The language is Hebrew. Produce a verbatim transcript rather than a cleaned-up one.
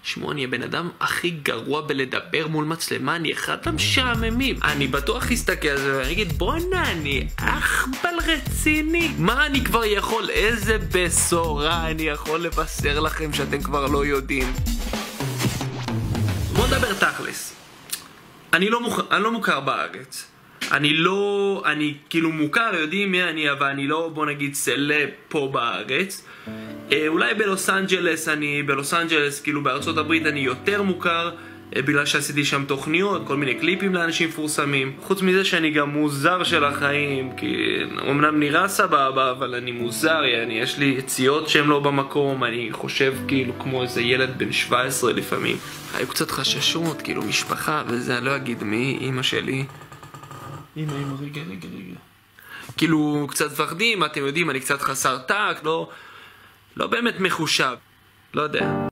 שמוע, אני הבן אדם הכי גרוע בלדבר מול מצלמה, אני אחד המשעממים. אני בטוח אסתכל על זה ואני אגיד, בוא'נה, אני אכבל רציני. מה אני כבר יכול, איזה בשורה אני יכול לבשר לכם שאתם כבר לא יודעים. בוא נדבר תכלס. אני לא, מוכ... אני לא מוכר בארץ. אני לא, אני כאילו מוכר, יודעים מי אני, אבל אני לא, בוא נגיד, סלב פה בארץ. אה, אולי בלוס אנג'לס, אני בלוס אנג'לס, כאילו בארצות הברית אני יותר מוכר, אה, בגלל שעשיתי שם תוכניות, כל מיני קליפים לאנשים מפורסמים. חוץ מזה שאני גם מוזר של החיים, כי אמנם נראה סבבה, אבל אני מוזר, אני, יש לי יציאות שהן לא במקום, אני חושב כאילו כמו איזה ילד בן שבע עשרה לפעמים. היו קצת חששות, כאילו משפחה, וזה, אני לא אגיד מי, אמא שלי. אמא, אמא, רגע, רגע, רגע. כאילו, קצת מפחדים, אתם יודעים, אני קצת חסר טאק, לא, לא באמת מחושב, לא יודע.